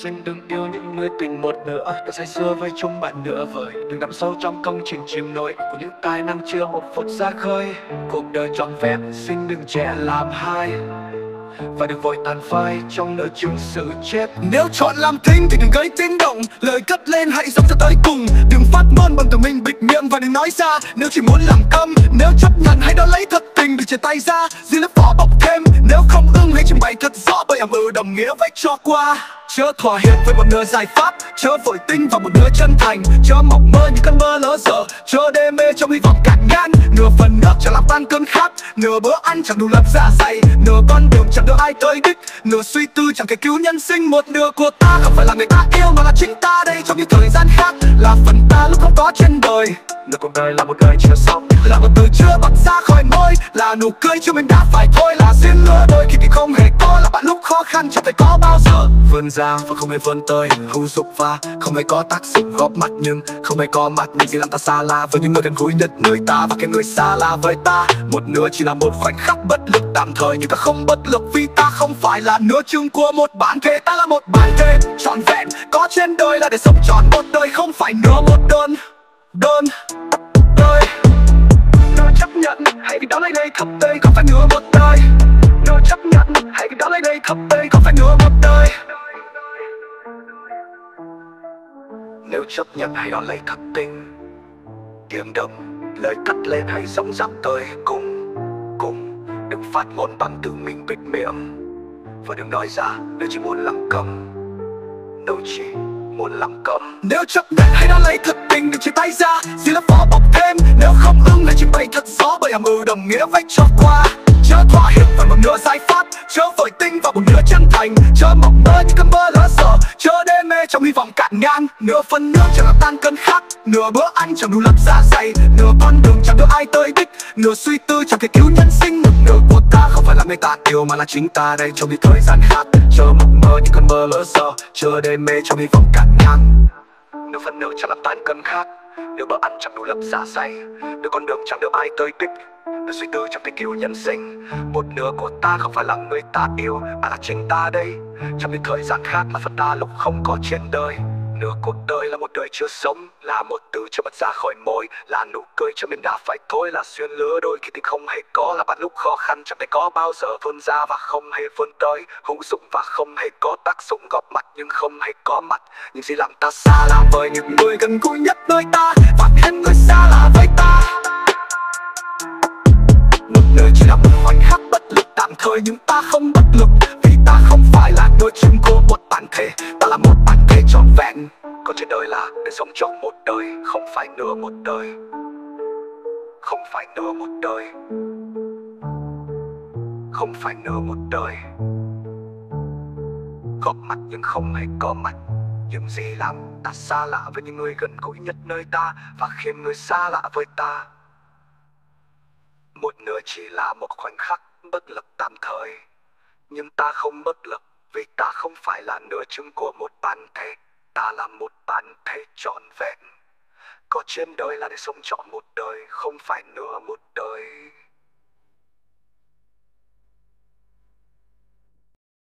sinh đừng yêu những người tình một nữa. Đừng say sưa với chúng bạn nữa vời. Đừng nằm sâu trong công trình chìm nổi của những tài năng chưa một phút ra khơi. Cuộc đời trọn vẹn xin đừng trẻ làm hai, và đừng vội tàn phai trong nửa chừng sự chết. Nếu chọn làm thinh thì đừng gây tiếng động, lời cất lên hãy dòng ra tới cùng. Đừng phát ngôn bằng từ mình bịt miệng và đừng nói ra nếu chỉ muốn làm câm. Nếu chấp nhận hãy đón lấy thật tình, đừng chia tay ra dưới lớp vỏ bọc thêm. Nếu không ưng hãy trình bày thật rõ, bởi đồng nghĩa với cho qua. Chớ thỏa hiệp với một nửa giải pháp, chớ vội tin vào một nửa chân thành. Chớ mộng mơ những cơn mơ lỡ dở, chớ đê mê trong hy vọng cạn ngang. Nửa phần nước chẳng làm tan cơn khát, nửa bữa ăn chẳng đủ lấp dạ dày, nửa con đường chẳng đưa ai tới đích, nửa suy tư chẳng thể cứu nhân sinh. Một nửa của ta không phải là người ta yêu mà là chính ta đây trong những thời gian khác, là phần ta lúc không có trên đời. Nửa cuộc đời là một đời chưa xong, là một từ chưa bật ra khỏi môi, là nụ cười chưa mình đã phải thôi, là duyên lứa đôi khi thì không hề có, là bạn lúc khó khăn chẳng thể có bao giờ. vươn ra và không hề vươn tới, hữu dụng và không hề có tác dụng góp mặt nhưng không hề có mặt. Những gì làm ta xa lạ với những người gần gũi nhất nơi ta, và cái người xa lạ với ta một nửa chỉ là một khoảnh khắc bất lực tạm thời, nhưng ta không bất lực vì ta không phải là nửa chừng của một bản thể. Ta là một bản thể trọn vẹn có trên đời, là để sống trọn một đời, không phải nửa một đơn đời. Nửa chấp nhận hãy vì đó lấy đây thập tây, không phải nửa một đời. Nửa chấp nhận hãy vì đó lấy đây thập tây, không phải nửa một đời. Nếu chấp nhận hãy đón lấy thật tình, tiếng đậm lời cất lên hãy rõng rạc tới cùng. Đừng phát ngôn bằng từ mình bịt miệng, và đừng nói ra nếu chỉ muốn làm câm. Đâu chỉ muốn làm câm. Nếu chấp nhận hãy đón lấy thật tình, đừng chia tay ra dưới lớp vỏ bọc thêm. Nếu không ưng hãy trình bày thật rõ, bởi đồng nghĩa với cho qua. Chớ thỏa hiệp vào một nửa giải pháp, chớ vội tin vào một nửa chân thành. Chớ mộng mơ những cơn mơ lỡ dở, chớ đê mê trong hy vọng cạn ngang. Nửa phần nước chẳng làm tan cơn khát, nửa bữa ăn chẳng đủ lấp dạ dày, nửa con đường chẳng đưa ai tới đích, nửa suy tư chẳng thể cứu nhân sinh. Một nửa của ta không phải là người ta yêu mà là chính ta đây trong những thời gian khác. Chớ mộng mơ những cơn mơ lỡ dở, chớ đê mê trong hy vọng cạn ngang. Nửa phần nước chẳng làm tan cơn khát, nửa bữa ăn chẳng đủ lấp dạ dày, nửa con đường chẳng đưa ai tới đích, nửa suy tư chẳng thể cứu nhân sinh. Một nửa của ta không phải là người ta yêu mà là chính ta đây trong những thời gian khác, là phần ta lúc không có trên đời. Nửa cuộc đời là một đời chưa sống, là một từ chưa bật ra khỏi môi, là nụ cười chưa mình đã phải thôi, là xuyên lứa đôi khi thì không hề có, là bạn lúc khó khăn chẳng thể có bao giờ. Vươn ra và không hề vươn tới, hữu dụng và không hề có tác dụng góp mặt nhưng không hề có mặt. Những gì làm ta xa lạ với những người gần gũi nhất nơi ta, và thêm người xa lạ với ta. Một nơi chỉ là một khoảnh khắc bất lực tạm thời, nhưng ta không bất lực vì ta không phải là nửa chừng của một bản thể. Ta là một bản thể trọn vẹn có trên đời, là để sống trọn một đời, không phải nửa một đời. Không phải nửa một đời. Không phải nửa một đời. Góp mặt nhưng không hề có mặt. Những gì làm ta xa lạ với những người gần gũi nhất nơi ta, và khiến người xa lạ với ta một nửa chỉ là một khoảnh khắc bất lực tạm thời, nhưng ta không bất lực vì ta không phải là nửa chừng của một bản thể. Ta là một bản thể trọn vẹn có trên đời, là để sống trọn một đời, không phải nửa một đời.